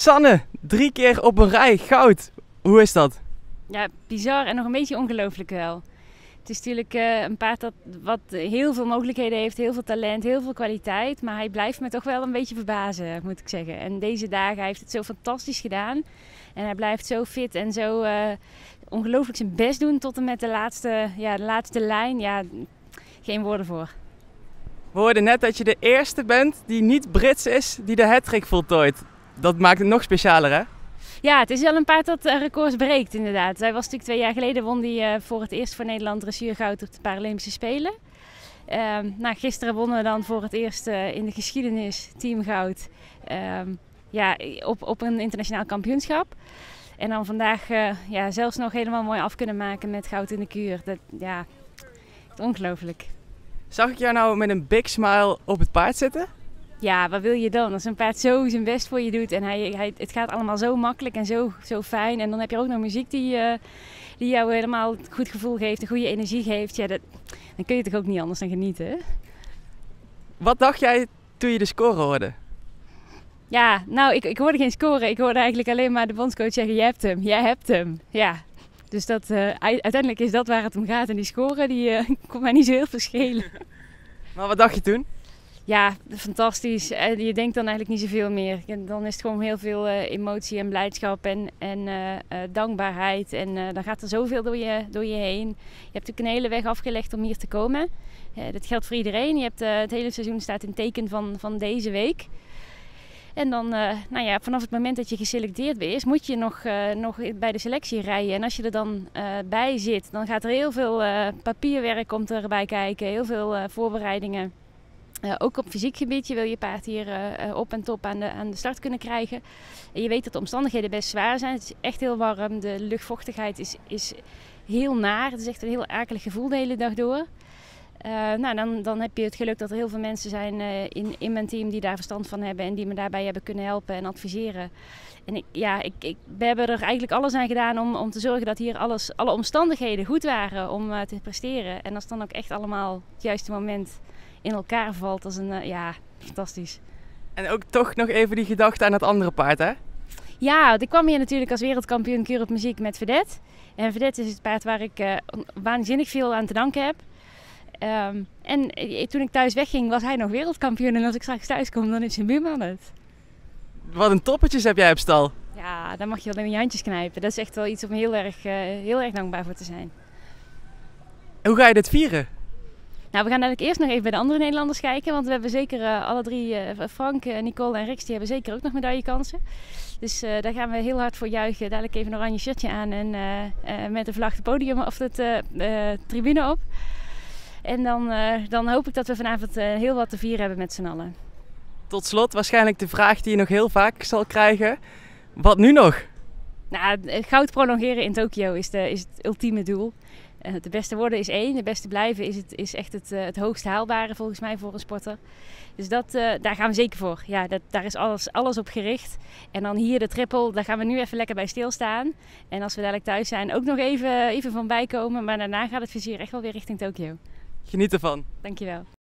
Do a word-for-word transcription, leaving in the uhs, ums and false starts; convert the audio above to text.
Sanne, drie keer op een rij, goud. Hoe is dat? Ja, bizar en nog een beetje ongelooflijk wel. Het is natuurlijk uh, een paard dat wat heel veel mogelijkheden heeft, heel veel talent, heel veel kwaliteit. Maar hij blijft me toch wel een beetje verbazen, moet ik zeggen. En deze dagen, hij heeft het zo fantastisch gedaan. En hij blijft zo fit en zo uh, ongelooflijk zijn best doen tot en met de laatste, ja, de laatste lijn. Ja, geen woorden voor. We hoorden net dat je de eerste bent die niet Brits is, die de hattrick voltooit. Dat maakt het nog specialer, hè? Ja, het is wel een paard dat records breekt, inderdaad. Hij was natuurlijk twee jaar geleden, won hij uh, voor het eerst voor Nederland dressuurgoud op de Paralympische Spelen. Uh, nou, gisteren wonnen we dan voor het eerst uh, in de geschiedenis teamgoud uh, ja, op, op een internationaal kampioenschap. En dan vandaag uh, ja, zelfs nog helemaal mooi af kunnen maken met goud in de kuur. Dat, ja, ongelooflijk. Zag ik jou nou met een big smile op het paard zitten? Ja, wat wil je dan? Als een paard zo zijn best voor je doet en hij, hij, het gaat allemaal zo makkelijk en zo, zo fijn. En dan heb je ook nog muziek die, uh, die jou helemaal een goed gevoel geeft, een goede energie geeft. Ja, dat, dan kun je toch ook niet anders dan genieten, hè? Wat dacht jij toen je de score hoorde? Ja, nou, ik, ik hoorde geen score. Ik hoorde eigenlijk alleen maar de bondscoach zeggen, je hebt hem, jij hebt hem. Ja, dus dat, uh, uiteindelijk is dat waar het om gaat. En die score, die uh, kon mij niet zo heel veel schelen. Maar wat dacht je toen? Ja, fantastisch. Je denkt dan eigenlijk niet zoveel meer. Dan is het gewoon heel veel uh, emotie en blijdschap en, en uh, uh, dankbaarheid. En uh, dan gaat er zoveel door je, door je heen. Je hebt natuurlijk een hele weg afgelegd om hier te komen. Uh, dat geldt voor iedereen. Je hebt, uh, het hele seizoen staat in teken van, van deze week. En dan, uh, nou ja, vanaf het moment dat je geselecteerd bent, moet je nog, uh, nog bij de selectie rijden. En als je er dan uh, bij zit, dan gaat er heel veel uh, papierwerk komt erbij kijken. Heel veel uh, voorbereidingen. Uh, ook op fysiek gebied, je wil je paard hier uh, op en top aan de, aan de start kunnen krijgen. En je weet dat de omstandigheden best zwaar zijn. Het is echt heel warm, de luchtvochtigheid is, is heel naar. Het is echt een heel akelig gevoel de hele dag door. Uh, nou, dan, dan heb je het geluk dat er heel veel mensen zijn uh, in, in mijn team die daar verstand van hebben en die me daarbij hebben kunnen helpen en adviseren. En ik, ja, ik, ik, we hebben er eigenlijk alles aan gedaan om, om te zorgen dat hier alles, alle omstandigheden goed waren om uh, te presteren. En als dan ook echt allemaal het juiste moment in elkaar valt, als een, uh, ja, fantastisch. En ook toch nog even die gedachte aan het andere paard, hè? Ja, want ik kwam hier natuurlijk als wereldkampioen kuur op muziek met Vedette. En Vedette is het paard waar ik uh, waanzinnig veel aan te danken heb. Um, en toen ik thuis wegging, was hij nog wereldkampioen. En als ik straks thuis kom, dan is zijn buurman het. Wat een toppetjes heb jij op stal. Ja, dan mag je wel in je handjes knijpen. Dat is echt wel iets om heel erg, uh, heel erg dankbaar voor te zijn. En hoe ga je dit vieren? Nou, we gaan eigenlijk eerst nog even bij de andere Nederlanders kijken. Want we hebben zeker uh, alle drie, uh, Frank, uh, Nicole en Rix, die hebben zeker ook nog medaillekansen. Dus uh, daar gaan we heel hard voor juichen. Dadelijk even een oranje shirtje aan en uh, uh, met de vlag het podium of de uh, uh, tribune op. En dan, uh, dan hoop ik dat we vanavond uh, heel wat te vieren hebben met z'n allen. Tot slot waarschijnlijk de vraag die je nog heel vaak zal krijgen. Wat nu nog? Nou, goud prolongeren in Tokio is, de, is het ultieme doel. Uh, de beste worden is één, de beste blijven is, het, is echt het, uh, het hoogst haalbare volgens mij voor een sporter. Dus dat, uh, daar gaan we zeker voor. Ja, dat, daar is alles, alles op gericht. En dan hier de triple, daar gaan we nu even lekker bij stilstaan. En als we dadelijk thuis zijn ook nog even, even van bijkomen. Maar daarna gaat het vizier echt wel weer richting Tokio. Geniet ervan. Dankjewel.